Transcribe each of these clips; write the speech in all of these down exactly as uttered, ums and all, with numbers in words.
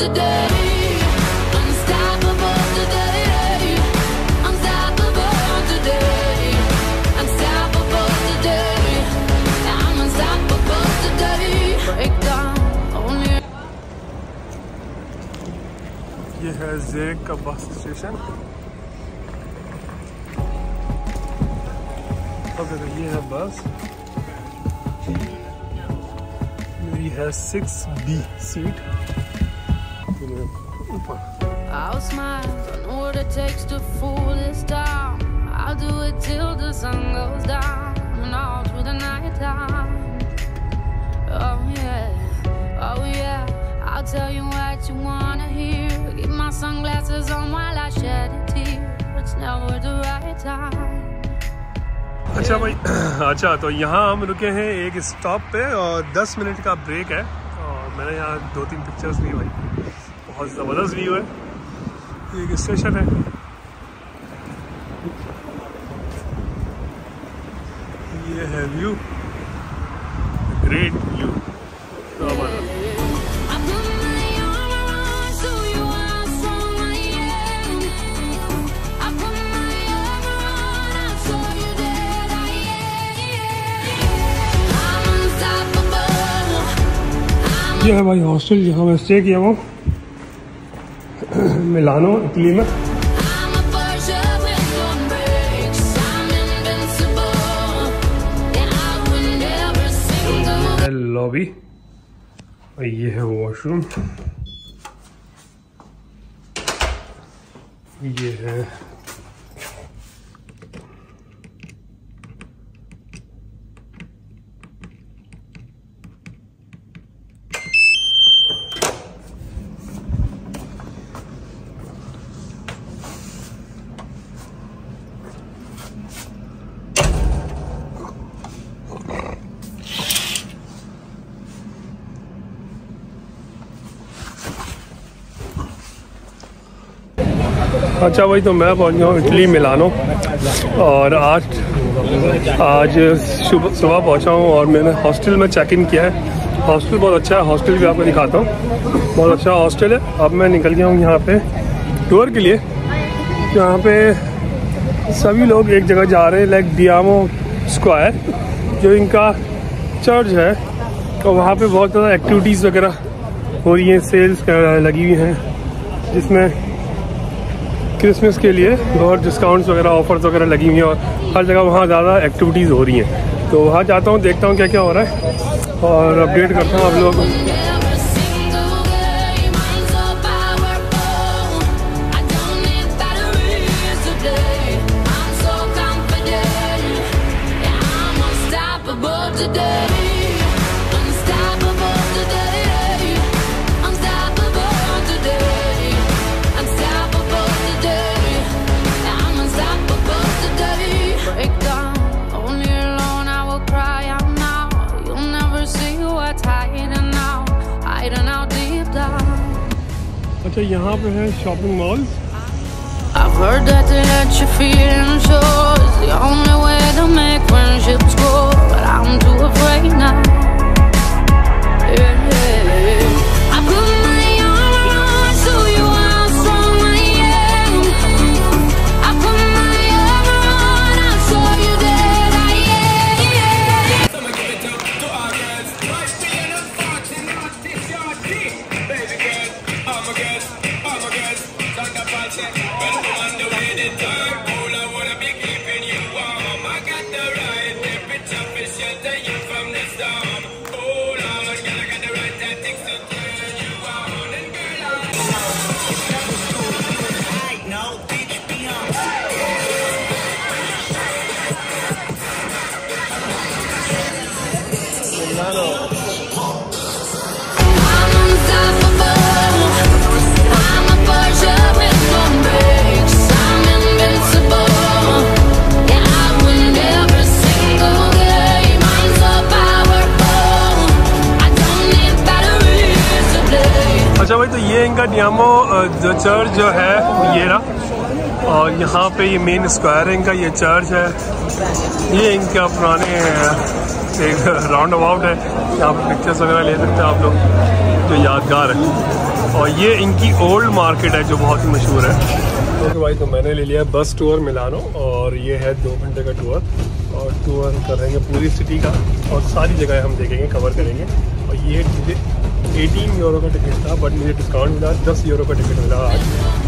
ये है ज़ेक का बस स्टेशन। ओके तो ये है बस, मेरी है सिक्स बी सीट। ऊपर I'll smile, I know what it takes to fool this town. I'll do it till the sun goes down and all through the night time. Oh yeah, oh yeah, I'll tell you what you wanna hear. Keep my sunglasses on while I shed a tear. It's never the right time. अच्छा भाई, अच्छा तो यहाँ हम रुके हैं एक stop पे और दस मिनट का ब्रेक है और मैंने यहाँ दो तीन पिक्चर्स ली भाई, बहुत ज़बरदस्त व्यू है। एक स्टेशन है, ये है व्यू, ग्रेट व्यू। ये है भाई हॉस्टल जहाँ मैं स्टे किया हूँ, मिलानो इटली में। लॉबी और ये है वॉशरूम, ये है अच्छा भाई, तो मैं पहुंच गया हूँ इटली मिलानो और आज आज सुबह सुबह पहुँचा हूँ और मैंने हॉस्टल में चेक इन किया है। हॉस्टल बहुत अच्छा है, हॉस्टल भी आपको दिखाता हूँ, बहुत अच्छा हॉस्टल है। अब मैं निकल गया हूँ यहाँ पे टूर के लिए। यहाँ पे सभी लोग एक जगह जा रहे हैं, लाइक डियामो स्क्वायर जो इनका चर्च है, और वहाँ पे बहुत ज़्यादा एक्टिविटीज़ वगैरह हो रही हैं, सेल्स लगी हुई हैं जिसमें क्रिसमस के लिए बहुत डिस्काउंट्स वगैरह ऑफर्स वगैरह लगी हुई हैं और हर जगह वहाँ ज़्यादा एक्टिविटीज़ हो रही हैं। तो वहाँ जाता हूँ, देखता हूँ क्या क्या हो रहा है और अपडेट करता हूँ आप लोगों को। अच्छा, यहाँ पे है shopping mall. I've heard that to let you feel sure is the only way to make friendships grow, but I'm too afraid now. Yeah, yeah. I put my arm around so you how strong I am. I put my arm around, I'll show you that I am. I'ma give it up to our girls. Right being a fortune, not this your dream, baby girl. I'm a girl, I'm a girl. Talk about it. Well, on the way the time, all I wanna be keeping you warm. I got the right temperature for shelter you from the storm. Oh Lord, girl, I got the right tactics to turn you on. And girl, I know, bitch, be on. I'm unstoppable. I'm a Porsche with no brakes. I'm invincible. Yeah, I win every single game. I'm so powerful. I don't need batteries to play. अच्छा भाई, तो ये इनका डियामो जो church जो है ये रहा, और यहाँ पे ये मेन स्क्वायर है इनका, ये चर्च है। ये इनका पुराने एक राउंड अबाउट है, यहाँ पे पिक्चर्स वगैरह ले सकते हैं आप लोग, जो यादगार है। और ये इनकी ओल्ड मार्केट है जो बहुत ही मशहूर है। तो भाई तो मैंने ले लिया बस टूर मिलानो और ये है दो घंटे का टूर और टूर करेंगे पूरी सिटी का और सारी जगह हम देखेंगे, कवर करेंगे। और ये मुझे अठारह यूरो का टिकट था बट मुझे डिस्काउंट मिला, दस यूरो का टिकट मिला आज।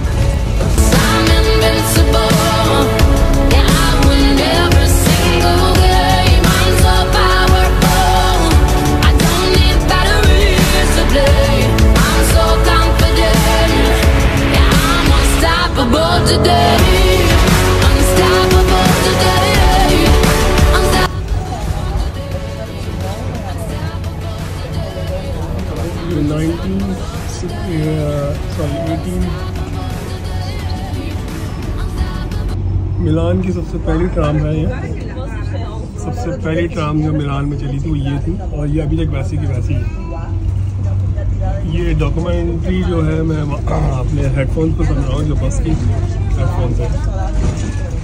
मिलान की सबसे पहली ट्राम है ये, सबसे पहली ट्राम जो मिलान में चली थी वो ये थी और ये अभी तक वैसी की वैसी है। ये डॉक्यूमेंट्री जो है मैं अपने हेडफोन्स पर बन रहा हूँ, जो बस की हेडफोन्स है।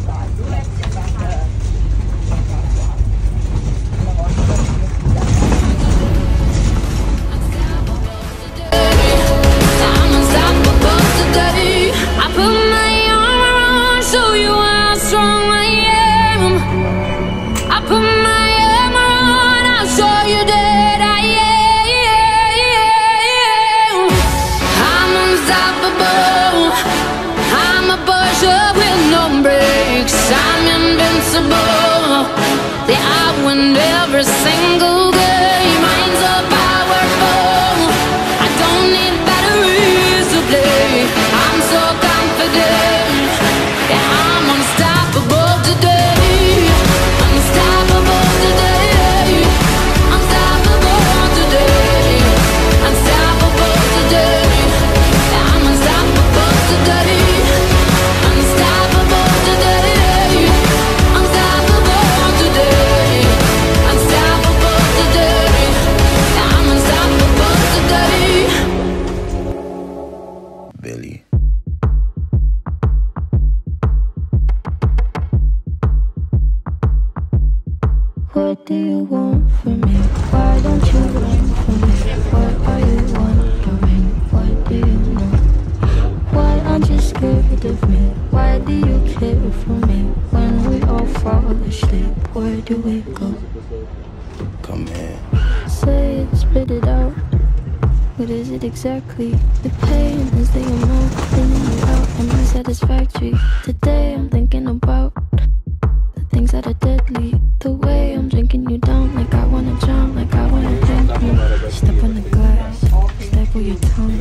What do you want from me? Why don't you run from me? What are you wondering? What do you know? Why aren't you scared of me? Why do you care for me? When we all fall asleep, where do we go? Come here. Say it, spit it out. What is it exactly? The pain is the amount, cleaning you out, am I satisfactory? Today I'm thinking about the things that are deadly. The way I'm drinking you down, like I wanna drown, like I wanna drink you. Step on the glass, staple your tongue.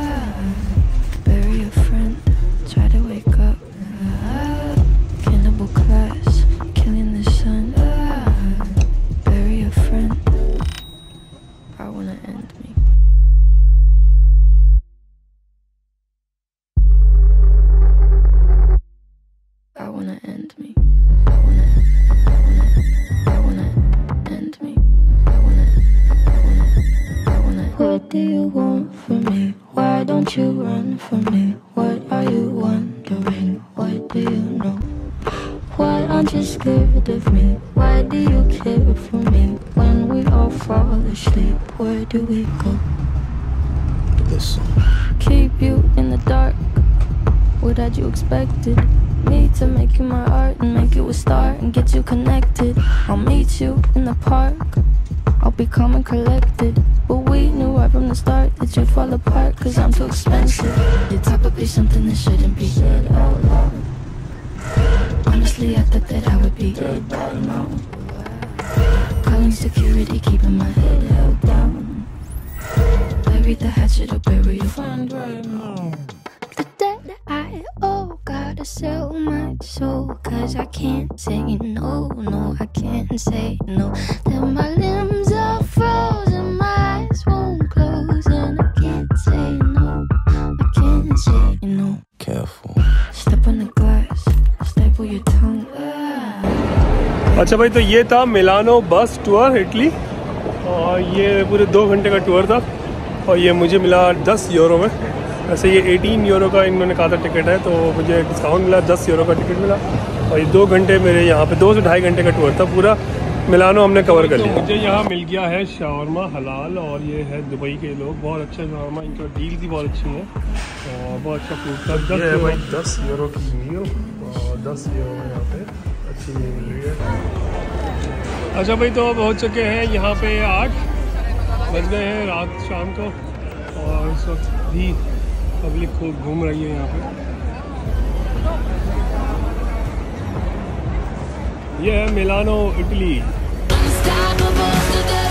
Bury a friend, try to wake up. Cannibal class, killing the sun. Bury a friend, I wanna end me. I wanna end me. I wanna, I wanna, I wanna end me. I wanna, I wanna, I wanna. What do you want from me? Why don't you run from me? What are you wondering? What do you know? Why aren't you scared of me? Why do you care for me? When we all fall asleep, where do we go? Listen. Keep you in the dark. What had you expected? Me to make you my art and make you a star and get you connected. I'll meet you in the park. I'll be calm and collected. But we knew right from the start that you'd fall apart, cause I'm too expensive. You'd probably something that shouldn't be said out loud. Honestly, I thought that I would be dead by now. Calling security, keeping my head held down. Bury the hatchet or bury your friend right now. The debt I owe, gotta sell my soul, cause I can't say no, no, I can't say no. Then my limbs are frozen, my eyes won't close, and I can't say no, I can't say no. Careful. Step on the glass, staple your tongue. अच्छा भाई, तो ये था Milano बस tour Italy और ये पूरे दो घंटे का टूर था और ये मुझे मिला दस यूरो में। वैसे ये अठारह यूरो का इन्होंने कहा था टिकट है, तो मुझे डिस्काउंट मिला, दस यूरो का टिकट मिला और ये दो घंटे मेरे यहाँ पे दो से ढाई घंटे का टूर था पूरा। मिलानो हमने कवर कर लिया। मुझे यहाँ मिल गया है शावरमा हलाल, और ये है दुबई के लोग, बहुत अच्छा शावरमा, इनका डील भी बहुत अच्छी है और बहुत अच्छा फूड था। दस है भाई, दस यूरो की मील और दस यूरो में यहाँ पे अच्छी मील मिल रही है। अच्छा भाई, तो अब हो चुके हैं यहाँ पे आठ बज गए हैं रात शाम को, और इस वक्त भी पब्लिक खूब घूम रही है यहाँ पे। ये है मिलानो, इटली। Unstoppable today.